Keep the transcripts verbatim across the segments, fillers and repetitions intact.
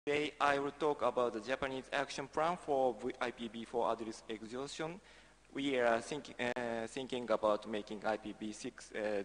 Today I will talk about the Japanese action plan for I P v four address exhaustion. We are think, uh, thinking about making I P v six uh,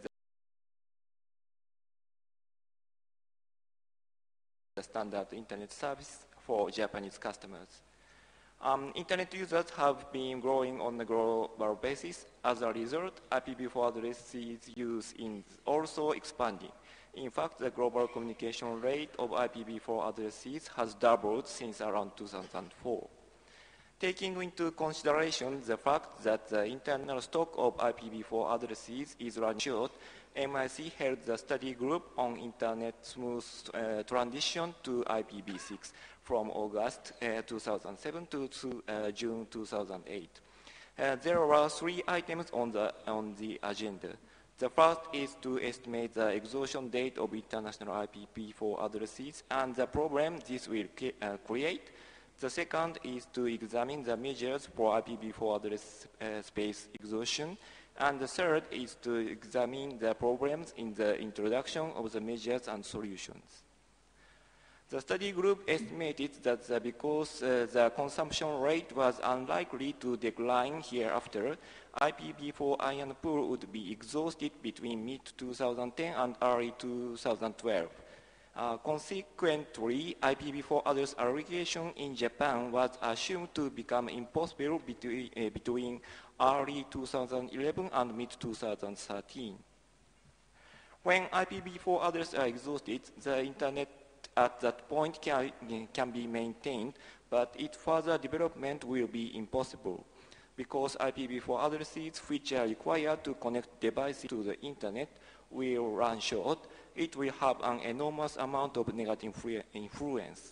the standard internet service for Japanese customers. Um, internet users have been growing on a global basis. As a result, I P v four addresses use is also expanding. In fact, the global communication rate of I P v four addresses has doubled since around two thousand four. Taking into consideration the fact that the internal stock of I P v four addresses is running short, M I C held the study group on internet smooth uh, transition to I P v six from August uh, two thousand seven to, to uh, June two thousand eight. Uh, there were three items on the, on the agenda. The first is to estimate the exhaustion date of international I P v four addresses and the problem this will uh, create. The second is to examine the measures for I P v four address uh, space exhaustion. And the third is to examine the problems in the introduction of the measures and solutions. The study group estimated that the, because uh, the consumption rate was unlikely to decline hereafter, I P v four iron pool would be exhausted between mid two thousand ten and early two thousand twelve. Uh, consequently, I P v four address aggregation in Japan was assumed to become impossible between, uh, between early two thousand eleven and mid two thousand thirteen. When I P v four addresses are exhausted, the internet at that point can, can be maintained, but its further development will be impossible. Because I P v four addresses which are required to connect devices to the internet will run short, it will have an enormous amount of negative influence.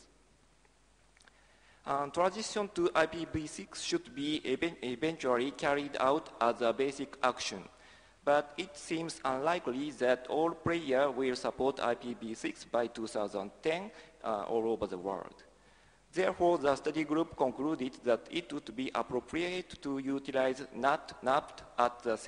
Um, transition to I P v six should be ev eventually carried out as a basic action, but it seems unlikely that all players will support I P v six by two thousand ten uh, all over the world. Therefore, the study group concluded that it would be appropriate to utilize N A T N A P T at the